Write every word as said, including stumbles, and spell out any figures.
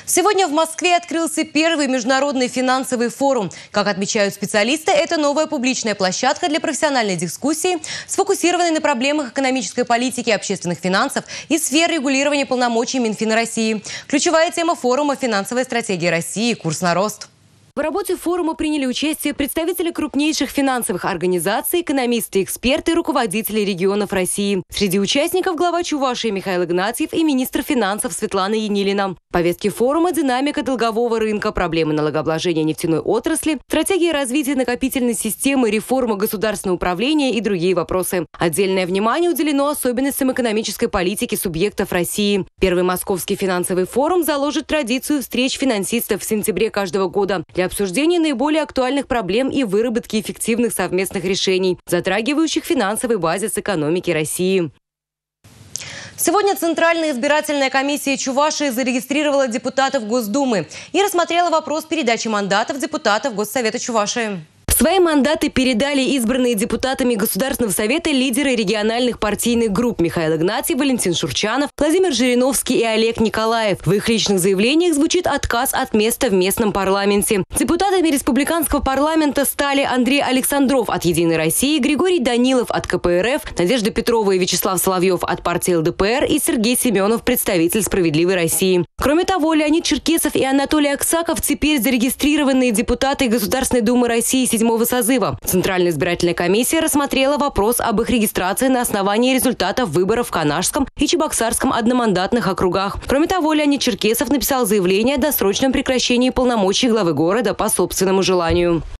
Сегодня в Москве открылся первый международный финансовый форум. Как отмечают специалисты, это новая публичная площадка для профессиональной дискуссии, сфокусированной на проблемах экономической политики, общественных финансов и сфер регулирования полномочий Минфина России. Ключевая тема форума – финансовая стратегия России, курс на рост. В работе форума приняли участие представители крупнейших финансовых организаций, экономисты, эксперты и руководители регионов России. Среди участников глава Чувашии Михаил Игнатьев и министр финансов Светлана Енилина. В повестке форума динамика долгового рынка, проблемы налогообложения нефтяной отрасли, стратегия развития накопительной системы, реформа государственного управления и другие вопросы. Отдельное внимание уделено особенностям экономической политики субъектов России. Первый московский финансовый форум заложит традицию встреч финансистов в сентябре каждого года для обсуждения наиболее актуальных проблем и выработки эффективных совместных решений, затрагивающих финансовый базис экономики России. Сегодня Центральная избирательная комиссия Чувашии зарегистрировала депутатов Госдумы и рассмотрела вопрос передачи мандатов депутатов Госсовета Чувашии. Свои мандаты передали избранные депутатами Государственного совета лидеры региональных партийных групп Михаил Игнатьев, Валентин Шурчанов, Владимир Жириновский и Олег Николаев. В их личных заявлениях звучит отказ от места в местном парламенте. Депутатами республиканского парламента стали Андрей Александров от «Единой России», Григорий Данилов от ка пэ эр эф, Надежда Петрова и Вячеслав Соловьев от партии эл дэ пэ эр и Сергей Семенов, представитель «Справедливой России». Кроме того, Леонид Черкесов и Анатолий Аксаков теперь зарегистрированные депутаты Государственной Думы России седьмого созыва. Центральная избирательная комиссия рассмотрела вопрос об их регистрации на основании результатов выборов в Канашском и Чебоксарском одномандатных округах. Кроме того, Леонид Черкесов написал заявление о досрочном прекращении полномочий главы города по собственному желанию.